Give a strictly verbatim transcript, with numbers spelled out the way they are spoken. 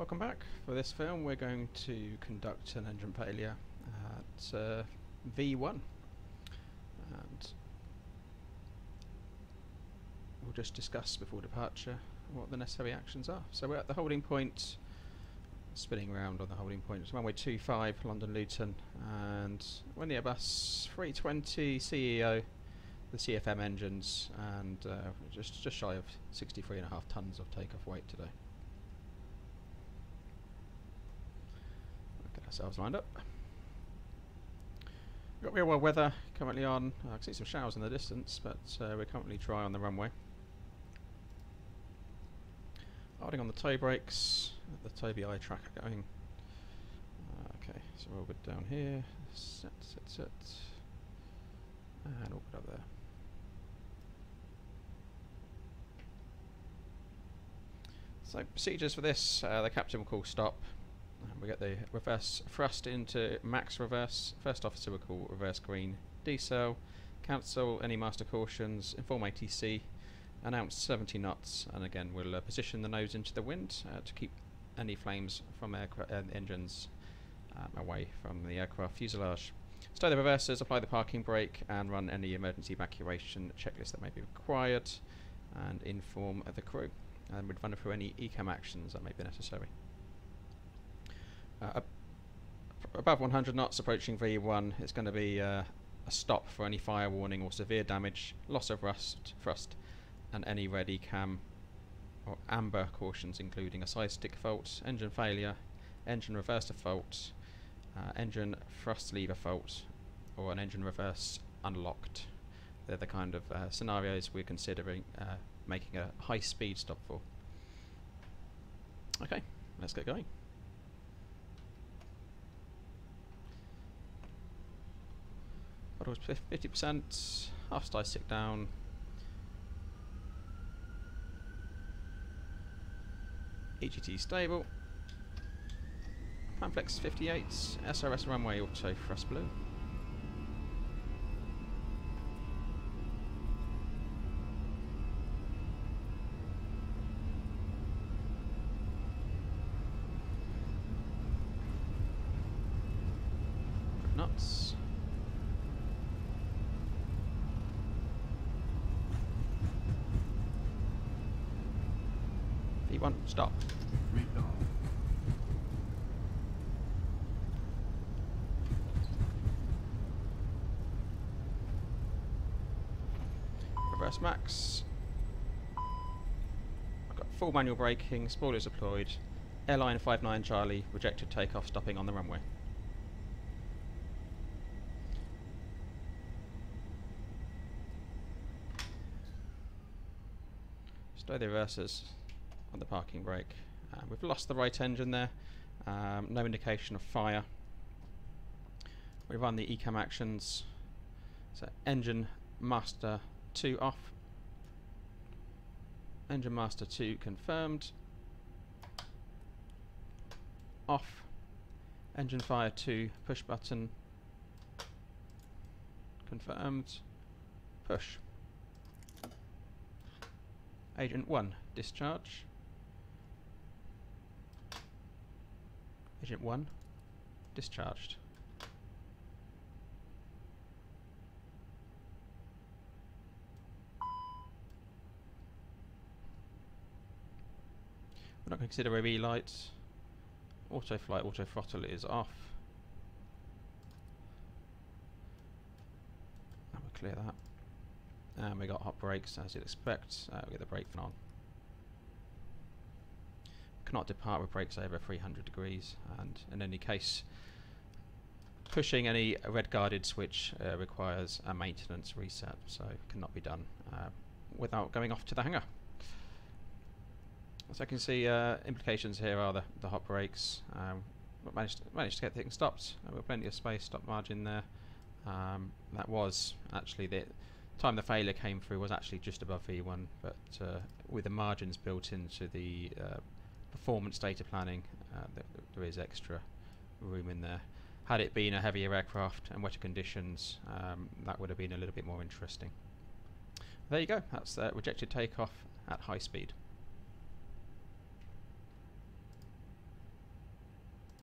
Welcome back. For this film we're going to conduct an engine failure at uh, V one, and we'll just discuss before departure what the necessary actions are. So we're at the holding point, spinning around on the holding point. It's runway two five, London Luton, and when the Airbus three twenty C E O, the C F M engines, and uh, just just shy of sixty-three and a half tons of takeoff weight today. Get ourselves lined up. We've got real well weather currently on. Uh, I can see some showers in the distance, but uh, we're currently dry on the runway. Harding on the toe brakes, the toe B I tracker going. Uh, okay, so we're all good down here. Set, set, set. And all good up there. So procedures for this, uh, the captain will call stop. And we get the reverse thrust into max reverse. First officer will call reverse green decel, cancel any master cautions, inform A T C, announce seventy knots, and again we'll uh, position the nose into the wind uh, to keep any flames from aircraft uh, engines um, away from the aircraft fuselage. Stow the reversers, apply the parking brake, and run any emergency evacuation checklist that may be required, and inform the crew. And we'd run through any E CAM actions that may be necessary. Uh, above one hundred knots, approaching V one, it's going to be uh, a stop for any fire warning or severe damage, loss of rust, thrust, and any red E CAM or amber cautions, including a side stick fault, engine failure, engine reverser fault, uh, engine thrust lever fault, or an engine reverse unlocked. They're the kind of uh, scenarios we're considering uh, making a high speed stop for. Okay, let's get going. Was fifty percent, half side stick down, E G T stable, Planflex fifty-eight, S R S runway auto thrust blue. Nuts. V one, stop. Reverse max. I've got full manual braking, spoilers deployed. Airline five nine Charlie, rejected takeoff, stopping on the runway. Stow the reversers on the parking brake. Uh, we've lost the right engine there, um, no indication of fire. We run the E CAM actions. So engine master two off, engine master two confirmed, off, engine fire two push button, confirmed, push. Agent one discharge. Agent one discharged. We're not going to consider a relight. Auto flight, auto throttle is off. And we'll clear that. And we got hot brakes, as you'd expect. Uh, we get the brake fan on. Cannot depart with brakes over three hundred degrees, and in any case, pushing any red guarded switch uh, requires a maintenance reset, so cannot be done uh, without going off to the hangar. So I can see uh, implications here are the, the hot brakes. Um, managed to, managed to get things stopped. Uh, with plenty of space, stop margin there. Um, that was actually the time the failure came through was actually just above V one, but uh, with the margins built into the uh, performance data planning, uh, th there is extra room in there. Had it been a heavier aircraft and wetter conditions, um, that would have been a little bit more interesting. There you go, that's uh, rejected takeoff at high speed.